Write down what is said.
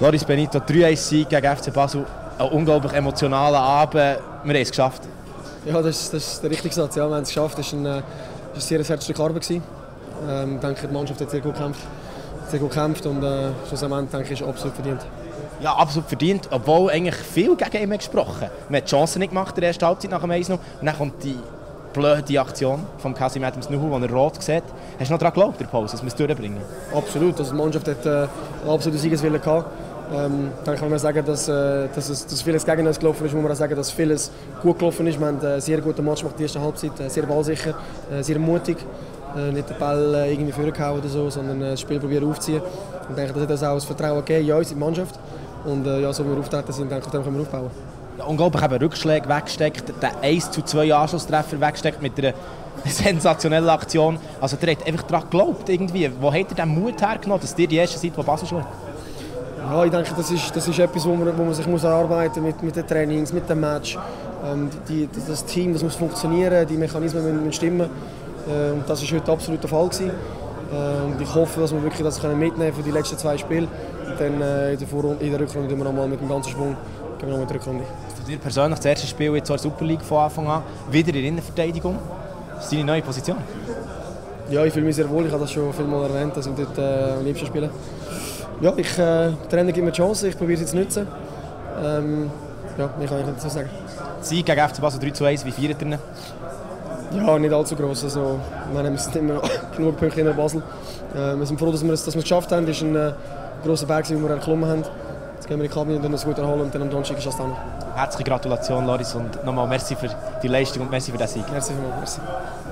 Loris Benito, 3-1-Sieg gegen FC Basel. Ein unglaublich emotionaler Abend. Wir haben es geschafft. Ja, das ist der richtige Satz. Ja, wir haben es geschafft. Es war ein sehr Stück Arbeit. Ich denke, die Mannschaft hat sehr gut gekämpft und schlussendlich denke ich, ist absolut verdient. Ja, absolut verdient, obwohl eigentlich viel gegen ihn gesprochen. Man hat die Chancen nicht gemacht in der ersten Halbzeit nach dem 1-0. Und dann kommt die blöde Aktion von Kasim Adams Nuhu, wo er rot sieht. Hast du noch daran geglaubt, der Pause, dass wir es durchbringen? Absolut. Also die Mannschaft hat absolut Siegeswille gehabt. Dann kann man sagen, dass vieles gegen uns gelaufen ist, muss man auch sagen, dass vieles gut gelaufen ist. Wir haben einen sehr guten Match gemacht, die erste Halbzeit, sehr ballsicher, sehr mutig. Nicht den Ball irgendwie vorgehauen oder so, sondern das Spiel probieren aufzuziehen. Ich denke, das hat uns auch das Vertrauen gegeben in uns, in die Mannschaft. Und ja, so wie wir auftreten sind, denke ich, auf dem können wir aufbauen. Ja, unglaublich eben Rückschläge weggesteckt, den 1:2 Anschlusstreffer weggesteckt mit einer sensationellen Aktion. Also ihr habt einfach daran geglaubt irgendwie. Wo habt ihr den Mut hergenommen, dass ihr die erste Zeit von Basel schlägt? Ja, ich denke, das ist etwas, wo man sich erarbeiten muss mit den Trainings, mit dem Match. Das Team, das muss funktionieren, die Mechanismen müssen stimmen. Und das war heute absolut der Fall gewesen. Und ich hoffe, dass wir wirklich das mitnehmen können für die letzten 2 Spiele. Und dann in der Rückrunde gehen wir nochmal mit dem ganzen Schwung mit der Rückrunde. Für dich persönlich das erste Spiel jetzt in der Super League von Anfang an, wieder in der Innenverteidigung. Das ist deine neue Position? Ja, ich fühle mich sehr wohl. Ich habe das schon viel Mal erwähnt, dass ich dort am liebsten spiele. Ja, der Trainer gibt mir die Chance, ich probiere sie zu nutzen. Ja, mehr kann ich nicht dazu sagen. Sieg gegen FC Basel 3:1, wie feiert ihr? Ja, nicht allzu gross. Also, wir sind immer noch genug Punkte in Basel. Wir sind froh, dass wir es geschafft haben. Es war ein grosser Berg, den wir erklommen haben. Jetzt gehen wir in die Kabine und uns gut erholen und dann am Donnerstag ist das dann. Herzliche Gratulation, Loris, und nochmal merci für die Leistung und merci für den Sieg. Merci vielmals. Merci.